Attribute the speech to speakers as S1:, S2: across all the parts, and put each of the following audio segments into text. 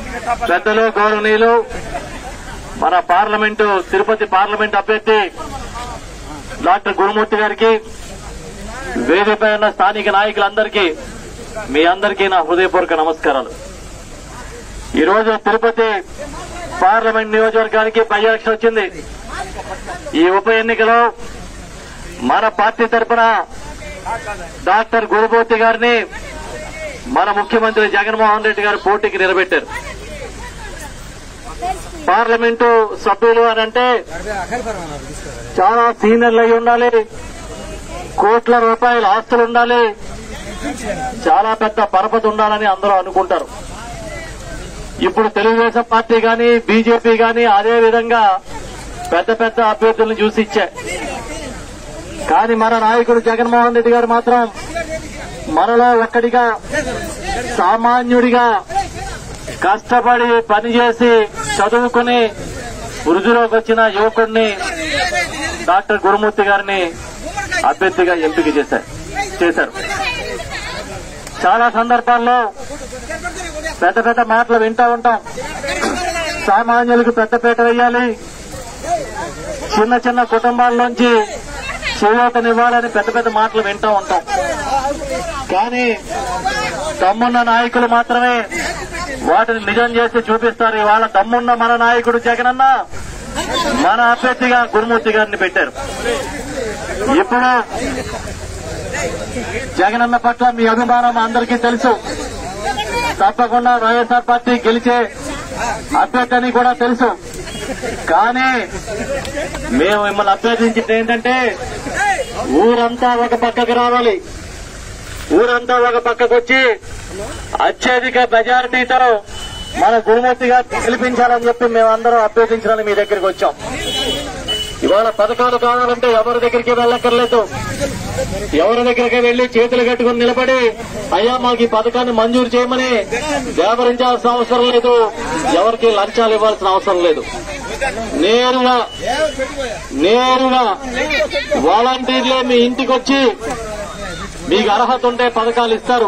S1: పెద్దలు గౌరవనీయులు మన పార్లమెంటు తిరుపతి పార్లమెంట్ అభ్యర్థి డాక్టర్ గురుమూర్తి గారికి, వేదికపై ఉన్న స్థానిక నాయకులందరికీ మీ అందరికీ నా హృదయపూర్వక నమస్కారాలు. ఈరోజు తిరుపతి పార్లమెంట్ నియోజకవర్గానికి బై ఎలక్షన్ వచ్చింది. ఈ ఉప ఎన్నికలో మన పార్టీ తరఫున డాక్టర్ గురుమూర్తి గారిని మన ముఖ్యమంత్రి జగన్మోహన్ రెడ్డి గారు పోటీకి నిలబెట్టారు. పార్లమెంటు సభ్యులు అని అంటే చాలా సీనియర్లు అయి ఉండాలి, కోట్ల రూపాయల ఆస్తులు ఉండాలి, చాలా పెద్ద పరపతి ఉండాలని అందరూ అనుకుంటారు. ఇప్పుడు తెలుగుదేశం పార్టీ గాని బీజేపీ గాని అదే విధంగా పెద్ద పెద్ద అభ్యర్థులను చూసి ఇచ్చాయి. కానీ మన నాయకుడు జగన్మోహన్ రెడ్డి గారు మాత్రం మనలో ఒక్కడిగా, సామాన్యుడిగా కష్టపడి పనిచేసి చదువుకుని వృద్ధిలోకి వచ్చిన యువకుడిని డాక్టర్ గురుమూర్తి గారిని అభ్యర్థిగా ఎంపిక చేశారు. చాలా సందర్భాల్లో పెద్ద పెద్ద మాటలు వింటూ ఉంటాం. సామాన్యులకు పెద్దపీట వేయాలి, చిన్న చిన్న కుటుంబాల్లోంచి చేయూతనివ్వాలని పెద్ద పెద్ద మాటలు వింటూ ఉంటాం. కానీ దమ్మున్న నాయకులు మాత్రమే వాటిని నిజం చేసి చూపిస్తారు. ఇవాళ దమ్మున్న మన నాయకుడు జగనన్న మన అభ్యర్థిగా గురుమూర్తి గారిని పెట్టారు. ఇప్పుడు జగనన్న పట్ల మీ అభిమానం అందరికీ తెలుసు. తప్పకుండా వైఎస్ఆర్ పార్టీ గెలిచే అభ్యర్థి అని కూడా తెలుసు. కానీ మేము మిమ్మల్ని అభ్యర్థించింది ఏంటంటే ఊరంతా ఒక పక్కకు రావాలి, ఊరంతా ఒక పక్కకు వచ్చి అత్యధిక మెజారిటీతో మన గురుమూర్తి గారిని గెలిపించాలని చెప్పి మేమందరం అభ్యర్థించాలని మీ దగ్గరికి వచ్చాం. ఇవాళ పథకాలు కావాలంటే ఎవరి దగ్గరికి వెళ్ళక్కర్లేదు. ఎవరి దగ్గరికి వెళ్లి చేతులు కట్టుకుని నిలబడి అయ్యా మాకు ఈ పథకాన్ని మంజూరు చేయమని దేవరించాల్సిన అవసరం లేదు, ఎవరికి లంచాలు ఇవ్వాల్సిన అవసరం లేదు. నేరుగా వాలంటీర్లే మీ ఇంటికి వచ్చి మీకు అర్హత ఉంటే పథకాలు ఇస్తారు.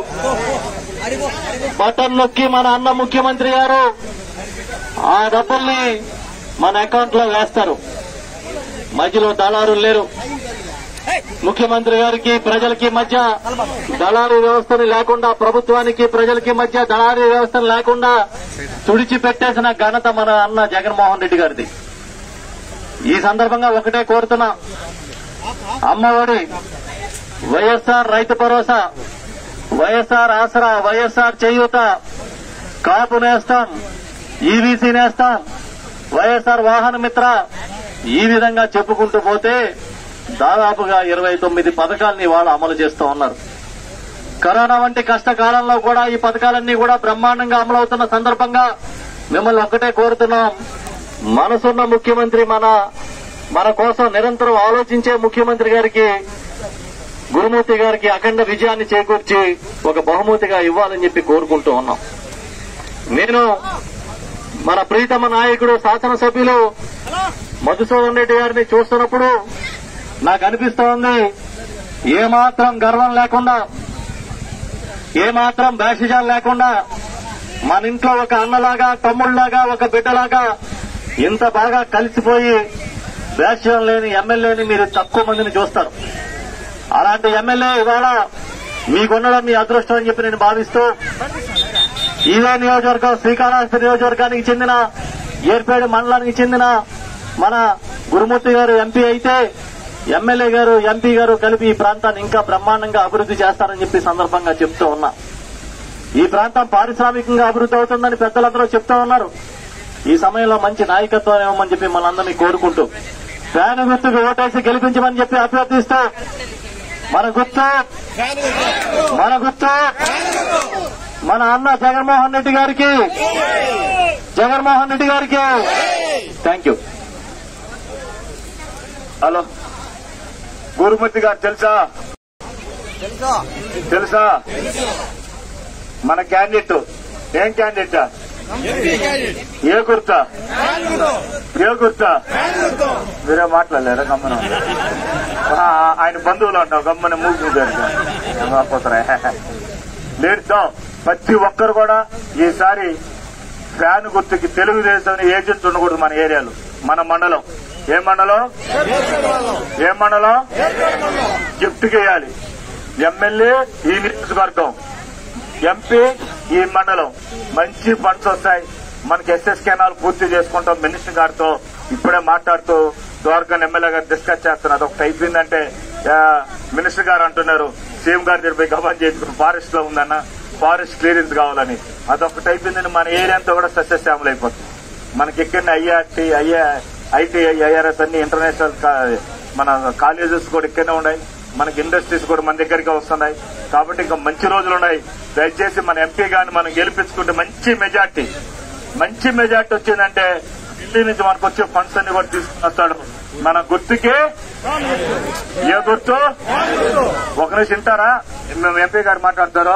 S1: బటన్ నొక్కి మన అన్న ముఖ్యమంత్రి గారు ఆ డబ్బుల్ని మన అకౌంట్ లో వేస్తారు. మధ్యలో దళారులు లేరు. ముఖ్యమంత్రి గారికి ప్రజలకి మధ్య దళారీ వ్యవస్థను లేకుండా, ప్రభుత్వానికి ప్రజలకి మధ్య దళారీ వ్యవస్థను లేకుండా తుడిచిపెట్టేసిన ఘనత మన అన్న జగన్మోహన్ రెడ్డి గారిది. ఈ సందర్భంగా ఒకటే కోరుతున్నా, అమ్మఒడి, వైఎస్ఆర్ రైతు భరోసా, వైఎస్ఆర్ ఆసరా, వైఎస్ఆర్ చేయూత, కాపు నేస్తాం, ఈబీసీ నేస్తాం, వైఎస్ఆర్ వాహన మిత్ర, ఈ విధంగా చెప్పుకుంటూ పోతే దాదాపుగా 29 పథకాలని వాళ్ళు అమలు చేస్తూ ఉన్నారు. కరోనా వంటి కష్టకాలంలో కూడా ఈ పథకాలన్నీ కూడా బ్రహ్మాండంగా అమలవుతున్న సందర్భంగా మిమ్మల్ని ఒక్కటే కోరుతున్నాం, మనసున్న ముఖ్యమంత్రి, మన కోసం నిరంతరం ఆలోచించే ముఖ్యమంత్రి గారికి, గురుమూర్తి గారికి అఖండ విజయాన్ని చేకూర్చి ఒక బహుమతిగా ఇవ్వాలని చెప్పి కోరుకుంటూ ఉన్నాం. నేను మన ప్రీతమ నాయకుడు శాసనసభ్యులు మధుసూదన్ రెడ్డి గారిని చూస్తున్నప్పుడు నాకు అనిపిస్తోంది, ఏమాత్రం గర్వం లేకుండా, ఏమాత్రం భేషజాలు లేకుండా మన ఇంట్లో ఒక అన్నలాగా, తమ్ముళ్లాగా, ఒక బిడ్డలాగా ఇంత బాగా కలిసిపోయి భేషజం లేని ఎమ్మెల్యేని మీరు తక్కువ మందిని చూస్తారు. అలాంటి ఎమ్మెల్యే ఇవాళ మీకుండడం మీ అదృష్టం అని చెప్పి నేను భావిస్తూ, ఇదే నియోజకవర్గం శ్రీకాళహస్తి నియోజకవర్గానికి చెందిన ఏర్పేడు మండలానికి చెందిన మన గురుమూర్తి గారు ఎంపీ అయితే ఎమ్మెల్యే గారు, ఎంపీ గారు కలిపి ఈ ప్రాంతాన్ని ఇంకా బ్రహ్మాండంగా అభివృద్ధి చేస్తారని చెప్పి సందర్భంగా చెప్తూ ఉన్నా. ఈ ప్రాంతం పారిశ్రామికంగా అభివృద్ధి అవుతుందని పెద్దలందరూ చెప్తూ ఉన్నారు. ఈ సమయంలో మంచి నాయకత్వం ఇవ్వమని చెప్పి మనందరినీ కోరుకుంటూ ఫ్యాన్ గుర్తుకు ఓటేసి గెలిపించమని చెప్పి అభ్యర్థిస్తూ మన గుర్తు మన అన్న జగన్మోహన్ రెడ్డి గారికి థ్యాంక్ యూ.
S2: హలో, గురుమూర్తి గారు తెలుసా? మన క్యాండిడేట్ ఏం క్యాండిడేట్? ఏ గుర్తా? మీరే మాట్లాడలేరా? గమ్మన ఆయన బంధువులు అంటావు, గమ్మన మూగు పోతారా? లేడుతాం. ప్రతి ఒక్కరు కూడా ఈసారి ఫ్యాన్ గుర్తుకి తెలుగుదేశం ఏజెంట్ ఉండకూడదు మన ఏరియాలో, మన మండలం. ఏ మండలం? గిఫ్ట్ చేయాలి. ఎమ్మెల్యే ఈ నియోజకవర్గం, ఎంపీ ఈ మండలం. మంచి ఫండ్స్ వస్తాయి. మనకి ఎస్ఎస్ కెనాల్ పూర్తి చేసుకుంటాం. మినిస్టర్ గారితో ఇప్పుడే మాట్లాడుతూ ద్వారకా ఎమ్మెల్యే గారు డిస్కస్ చేస్తున్నారు. అదొకటి అయిపోయిందంటే మినిస్టర్ గారు అంటున్నారు సీఎం గారి దగ్గర పోయి గమనం చేసుకుని ఫారెస్ట్ లో ఉందన్న, ఫారెస్ట్ క్లియరెన్స్ కావాలని. అదొకటి అయిపోయిందని మన ఏరియా అంతా కూడా సస్యశ్యామలు అయిపోతుంది. మనకి ఇక్కడ ఐటీఐ ఐఆర్ఎస్ అన్ని ఇంటర్నేషనల్ మన కాలేజెస్ కూడా ఇక్కడనే ఉన్నాయి. మనకి ఇండస్ట్రీస్ కూడా మన దగ్గరికి వస్తున్నాయి. కాబట్టి ఇంకా మంచి రోజులు ఉన్నాయి. దయచేసి మన ఎంపీ గారిని మనం గెలిపించుకుంటే మంచి మెజార్టీ వచ్చిందంటే ఢిల్లీ నుంచి మనకు వచ్చే ఫండ్స్ అన్ని కూడా తీసుకుని వస్తాడు. మన గుర్తుకే ఏ గుర్తు? ఒక నిమిషం వింటారా? మేము ఎంపీ గారు మాట్లాడతారో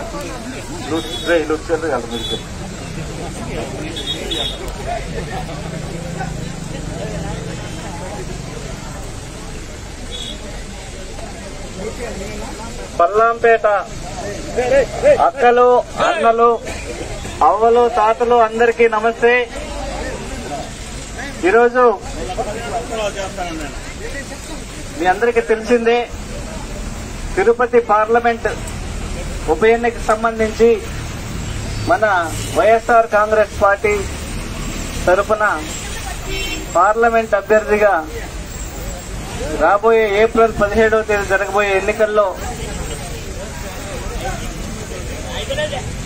S1: పల్లంపేట అక్కలు, అన్నలు, అవ్వలు, తాతలు అందరికీ నమస్తే. ఈరోజు మీ అందరికీ తెలిసిందే తిరుపతి పార్లమెంట్ ఉప ఎన్నికకు సంబంధించి మన వైఎస్ఆర్ కాంగ్రెస్ పార్టీ తరఫున పార్లమెంట్ అభ్యర్థిగా రాబోయే ఏప్రిల్ 17వ తేదీ జరగబోయే ఎన్నికల్లో